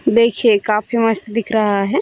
देखिए काफी मस्त दिख रहा है।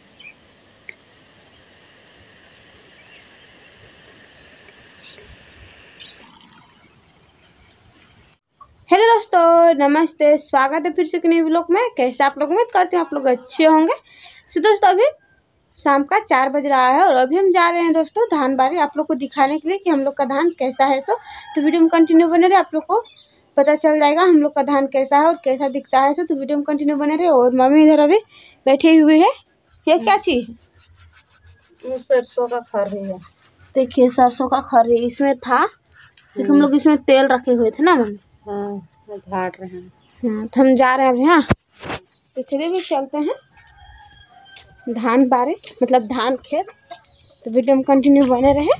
हेलो दोस्तों, नमस्ते, स्वागत है फिर से एक नए व्लॉग में। कैसे आप लोग, उम्मीद करते हैं आप लोग अच्छे होंगे। तो दोस्तों अभी शाम का 4 बज रहा है और अभी हम जा रहे हैं दोस्तों धान बारी आप लोग को दिखाने के लिए कि हम लोग का धान कैसा है। तो वीडियो में कंटिन्यू बने रहे, आप लोग को पता चल जाएगा हम लोग का धान कैसा है और कैसा दिखता है। तो वीडियो में कंटिन्यू बने रहे। और मम्मी इधर अभी बैठी हुई है। ये क्या चीज? सरसों का खरी है। देखिए सरसों का खरी इसमें था। हम लोग इसमें तेल रखे हुए थे ना मम्मी। हाँ, घाट रहे हैं। हाँ, तो हम जा रहे हैं अभी। हाँ, तो चलिए भी चलते हैं धान बारे, मतलब धान खेत। तो वीडियो में कंटिन्यू बने रहे।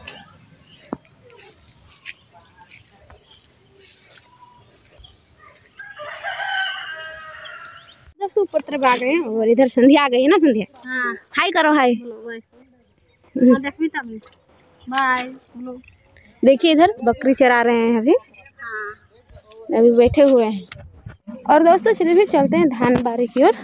ऊपर तरफ आ गए हैं और इधर संध्या आ गई है ना। संध्या हाँ, हाय करो, हाय। बाय। देखिए इधर बकरी चरा रहे हैं अभी। हाँ, अभी बैठे हुए हैं। और दोस्तों चलिए भी चलते हैं धान बारी की ओर।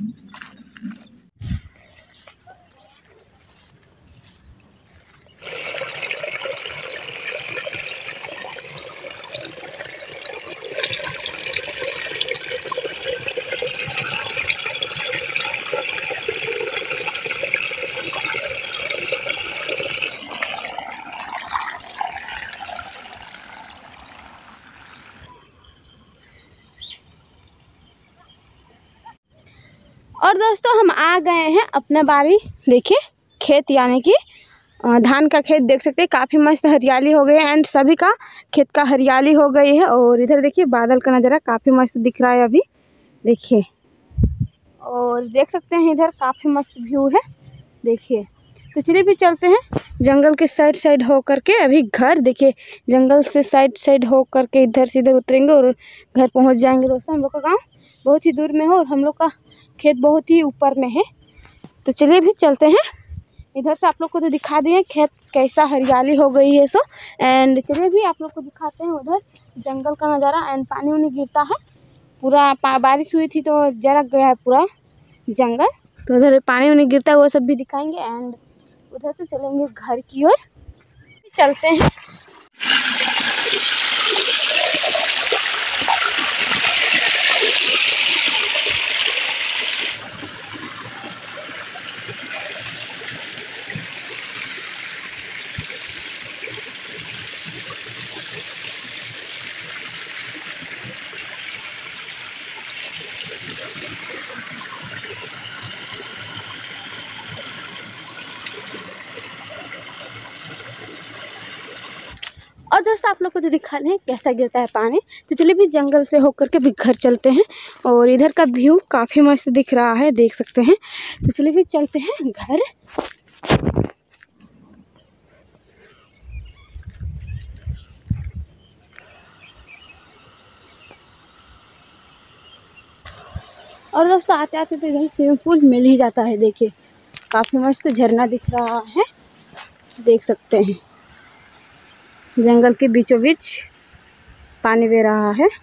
और दोस्तों हम आ गए हैं अपने बारी। देखिए खेत, यानी कि धान का खेत देख सकते हैं। काफ़ी मस्त हरियाली हो गई है एंड सभी का खेत का हरियाली हो गई है। और इधर देखिए बादल का नज़ारा काफ़ी मस्त दिख रहा है अभी। देखिए और देख सकते हैं इधर काफ़ी मस्त व्यू है। देखिए तो चलिए भी चलते हैं जंगल के साइड साइड हो करके अभी घर। देखिए जंगल से साइड साइड हो करके इधर से इधर उतरेंगे और घर पहुंच जाएंगे। दोस्तों हम लोग का गांव बहुत ही दूर में है और हम लोग का खेत बहुत ही ऊपर में है। तो चलिए भी चलते हैं इधर से। आप लोग को तो दिखा दिए खेत कैसा हरियाली हो गई है। एंड चलिए भी आप लोग को दिखाते हैं उधर जंगल का नज़ारा। एंड पानी वानी गिरता है पूरा। बारिश हुई थी तो जरक गया है पूरा जंगल। तो उधर पानी वानी गिरता है वो सब भी दिखाएंगे। एंड उधर से चलेंगे घर की ओर। चलते हैं। और दोस्तों आप लोग को तो दिखाने हैं कैसा गिरता है पानी। तो चलिए भी जंगल से होकर के भी घर चलते हैं। और इधर का व्यू काफ़ी मस्त दिख रहा है, देख सकते हैं। तो चलिए भी चलते हैं घर। और दोस्तों आते आते तो इधर स्विमिंग पूल मिल ही जाता है। देखिए काफ़ी मस्त झरना दिख रहा है, देख सकते हैं। जंगल के बीचों बीच पानी बह रहा है।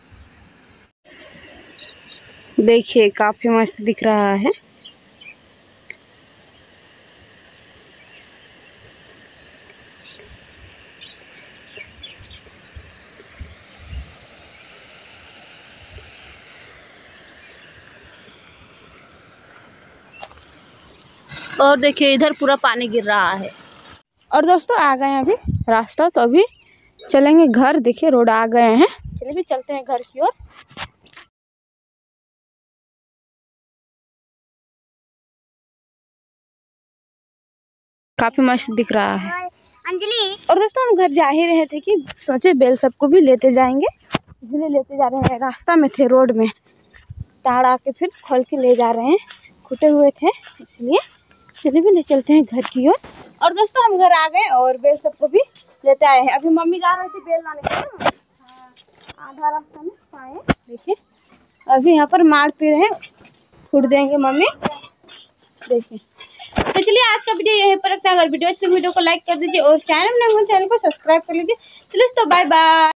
देखिए काफ़ी मस्त दिख रहा है। और देखिए इधर पूरा पानी गिर रहा है। और दोस्तों आ गए हैं अभी रास्ता, तो अभी चलेंगे घर। देखिए रोड आ गए हैं। चलिए भी चलते हैं घर की ओर। काफी मस्त दिख रहा है अंजलि। और दोस्तों हम घर जा ही रहे थे कि सोचे बेल सबको भी लेते जाएंगे, इसलिए लेते जा रहे हैं। रास्ता में थे, रोड में ताड़ आके फिर खोल के ले जा रहे हैं। खुटे हुए थे इसलिए। चलिए भी ले चलते हैं घर की ओर। और दोस्तों हम घर आ गए और बेल सबको भी लेते आए हैं। अभी मम्मी जा रही थी बेल लाने के लिए। आधा रास्ता में आए। देखिए अभी यहाँ पर मार पी रहे हैं, फूट देंगे मम्मी। देखिए तो चलिए आज का वीडियो यहीं पर रखते हैं। अगर वीडियो अच्छी, वीडियो को लाइक कर दीजिए और चैनल को सब्सक्राइब कर लीजिए। चलिए तो बाय बाय।